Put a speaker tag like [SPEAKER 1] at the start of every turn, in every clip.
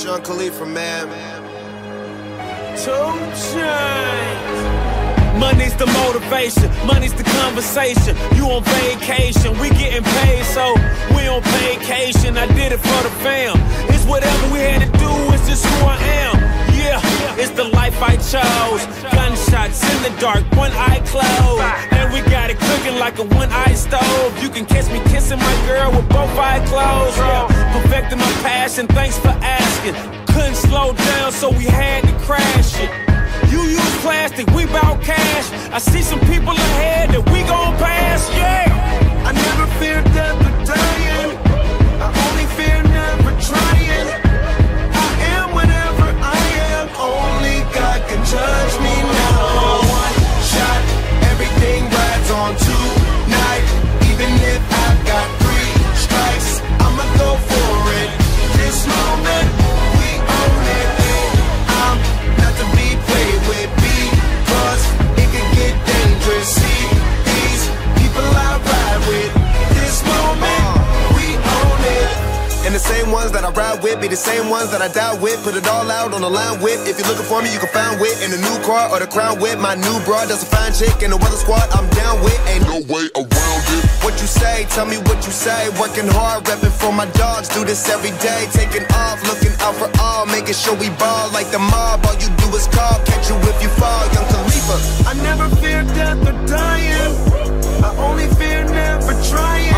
[SPEAKER 1] Sean Khalifa, man.
[SPEAKER 2] 2 Chainz. Money's the motivation, money's the conversation. You on vacation, we getting paid, so we on vacation. I did it for the fam. It's whatever we had to do, it's just who I am. Yeah, it's the life I chose. Gunshots in the dark, one eye closed, and we got it cooking like a one-eye stove. You can catch me kissing my girl with both eyes closed. Yeah, perfecting my passion, thanks for asking. Couldn't slow down, so we had to crash it. You use plastic, we bout cash. I see some people ahead that we gon' pass, yeah.
[SPEAKER 3] I never fear death or dying. I only fear never trying. I am whatever I am. Only God can judge me now. One shot, everything rides on tonight. Even if I've got 3 strikes, I'ma go for it. This moment, we own it. I'm not to be played with, because it can get dangerous. See these people I ride with. This moment, we own it.
[SPEAKER 1] And the same ones that I ride with be the same ones that I die with. Put it all out on the line with. If you're looking for me, you can find wit in the new car or the crown with. My new broad, that's a fine chick, and the weather squad I'm down with. Ain't no way around it. What you say, tell me what you say. Working hard, repping for my dogs. Do this every day, taking off, looking out for all, making sure we ball like the mob. All you do is call, catch you if you fall, young Khalifa.
[SPEAKER 3] I never fear death or dying. I only fear never trying.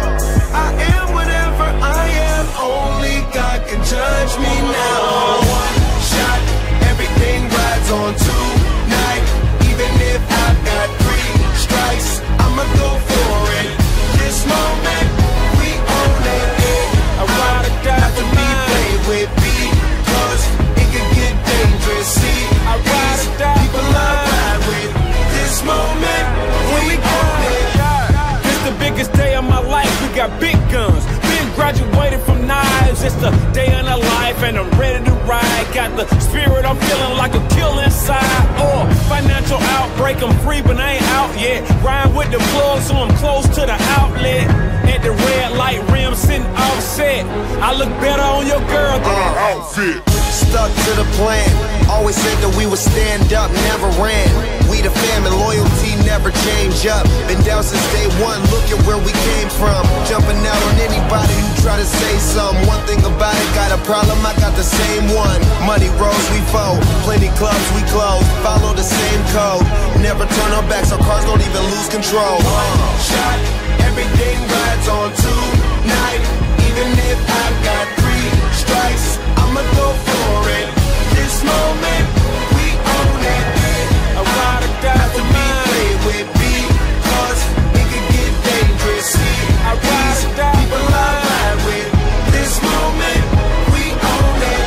[SPEAKER 3] I am whatever I am. Only God can judge me now. One shot, everything rides on tonight. Even if I've got 3 strikes, I'ma go for it. This moment, we own it.
[SPEAKER 2] I ride or die
[SPEAKER 3] Not to be played with, because it can get dangerous. See,
[SPEAKER 2] I ride or die
[SPEAKER 3] people I ride with. This moment, we own it.
[SPEAKER 2] This the biggest day of my life, we got big guns. Been graduated from knives, it's the day of our life, and I'm ready to ride. Got the spirit, I'm feeling like a kill inside. Financial outbreak, I'm free, but I ain't out yet. Ride with the plug, so I'm close to the outlet. At the red light rim, sitting offset. I look better on your girl than an outfit.
[SPEAKER 1] Stuck to the plan, always said that we would stand up, never ran. We the fam and loyalty never change up. Been down since day one, look at where we came from. Jumping out on anybody who try to say something. One thing about it, got a problem, I got the same one. Money rolls, we fold, plenty clubs, we close. Follow the same code, never turn our backs, our cars don't even lose control.
[SPEAKER 3] Shot, everything rides on tonight. Even if I've got 3 strikes, I'ma go for it. This moment, we own it.
[SPEAKER 2] I ride or die
[SPEAKER 3] Not to
[SPEAKER 2] for
[SPEAKER 3] be
[SPEAKER 2] mine.
[SPEAKER 3] played with, because it can get dangerous. See,
[SPEAKER 2] I ride or die
[SPEAKER 3] people
[SPEAKER 2] for
[SPEAKER 3] I
[SPEAKER 2] mine.
[SPEAKER 3] ride with. This moment, we own it.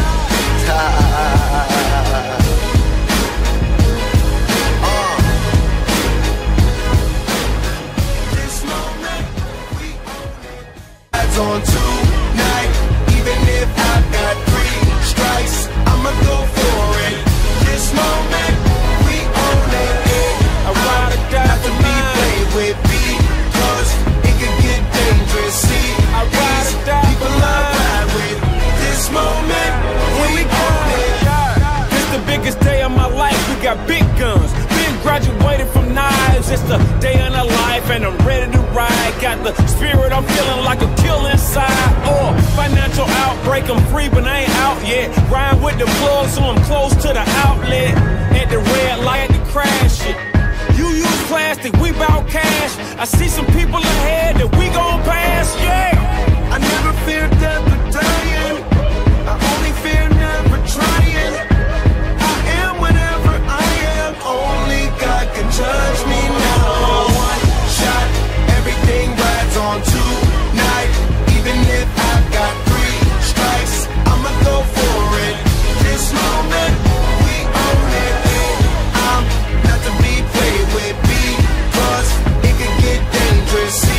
[SPEAKER 3] This moment, we own it. Rides on tonight. Even if I've got 3 strikes, I'ma go for it. This moment, we own it.
[SPEAKER 2] I ride or die
[SPEAKER 3] Not to
[SPEAKER 2] for
[SPEAKER 3] be
[SPEAKER 2] mine.
[SPEAKER 3] played with, because it can get dangerous. See,
[SPEAKER 2] I ride or die
[SPEAKER 3] people
[SPEAKER 2] for
[SPEAKER 3] I
[SPEAKER 2] mine.
[SPEAKER 3] ride with. This moment, we own it.
[SPEAKER 2] This the biggest day of my life, we got big guns. Been graduated from knives, it's the day of our life, and I'm ready to ride. Got the spirit, I'm feeling like a kill inside. Financial outbreak, I'm free, but I ain't out yet. Ride with the plug, so I'm close to the outlet. At the red light, to crash it. You use plastic, we bout cash. I see some people ahead that we gon' pass, yeah.
[SPEAKER 3] I never fear death or dying. I only fear never trying. I am whatever I am. Only God can judge me now. One shot, everything rides on tonight. Even if I've got 3 strikes, I'ma go for it. This moment, we own it. I'm not to be played with, because it can get dangerous.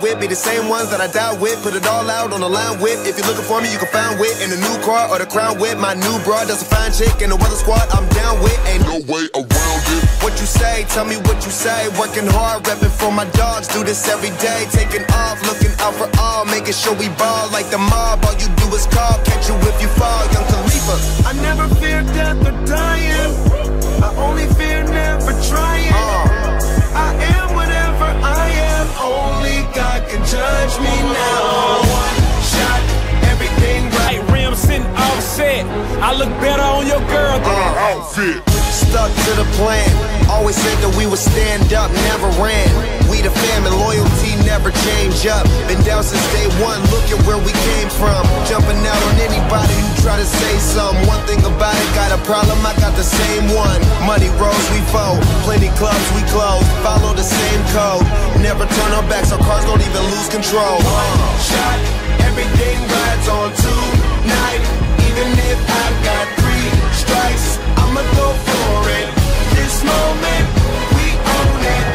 [SPEAKER 1] with be the same ones that I died with. Put it all out on the line with. If you're looking for me, you can find wit in the new car or the crown with. My new broad, that's a fine chick in the weather squad. I'm down with, ain't no way around it. What you say? Tell me what you say. Working hard, repping for my dogs. Do this every day. Taking off, looking out for all, making sure we ball like the mob. All you do is call, catch you if you fall. Young Khalifa.
[SPEAKER 3] I never fear death or dying. I only fear never trying. I am whatever I am. Only God can judge me now. One shot, everything right.
[SPEAKER 2] Hey, rims sitting offset. I look better on your girl than her outfit.
[SPEAKER 1] Stuck to the plan. Always said that we would stand up, never ran. We the fam and loyalty never change up. Been down since day one, look at where we came from. Jumping out on anybody who try to say something. One thing about it, got a problem, I got the same one. Money rolls, we fold. Plenty clubs, we close. Follow the same code. Never turn our backs, our cars don't even lose control.
[SPEAKER 3] Shot, everything rides on tonight. Even if I got 3 strikes, I'ma go for it. This moment, we own it.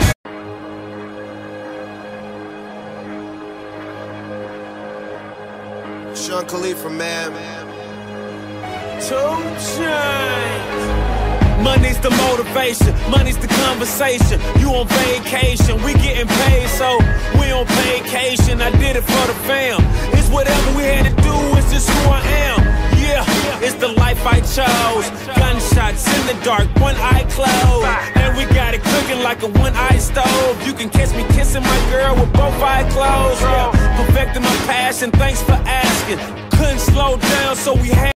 [SPEAKER 1] Sean Khalifa, man.
[SPEAKER 2] 2 Chainz. Money's the motivation, money's the conversation. You on vacation, we getting paid, so we on vacation. I did it for the fam. It's whatever we had to do, it's just who I am. Yeah, it's the life I chose. Gunshots in the dark, one eye closed. And we got it cooking like a one-eye stove. You can catch me kissing my girl with both eyes closed. Yeah, perfecting my passion, thanks for asking. Couldn't slow down, so we had